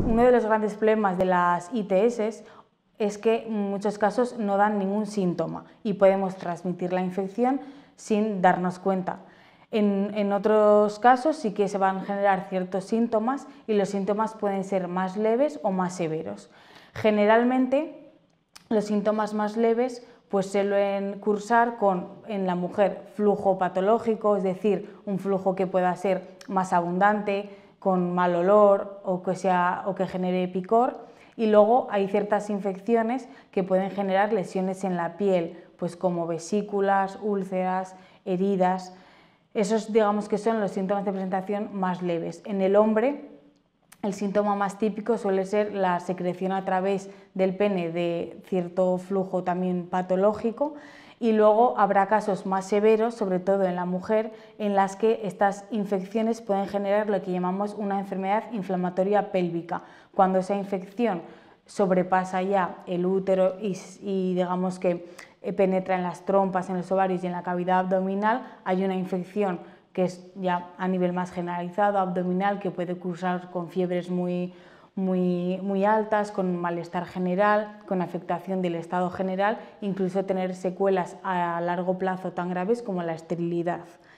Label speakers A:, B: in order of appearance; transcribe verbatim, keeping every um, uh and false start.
A: Uno de los grandes problemas de las I T S es que en muchos casos no dan ningún síntoma y podemos transmitir la infección sin darnos cuenta. En, en otros casos sí que se van a generar ciertos síntomas y los síntomas pueden ser más leves o más severos. Generalmente los síntomas más leves pues suelen cursar con, en la mujer, flujo patológico, es decir, un flujo que pueda ser más abundante, con mal olor o que, sea, o que genere picor. Y luego hay ciertas infecciones que pueden generar lesiones en la piel, pues como vesículas, úlceras, heridas. Esos, digamos, que son los síntomas de presentación más leves. En el hombre, el síntoma más típico suele ser la secreción a través del pene de cierto flujo también patológico, y luego habrá casos más severos, sobre todo en la mujer, en las que estas infecciones pueden generar lo que llamamos una enfermedad inflamatoria pélvica. Cuando esa infección sobrepasa ya el útero y, y digamos que penetra en las trompas, en los ovarios y en la cavidad abdominal, hay una infección que es ya a nivel más generalizado, abdominal, que puede cursar con fiebres muy, muy, muy altas, con malestar general, con afectación del estado general, incluso tener secuelas a largo plazo tan graves como la esterilidad.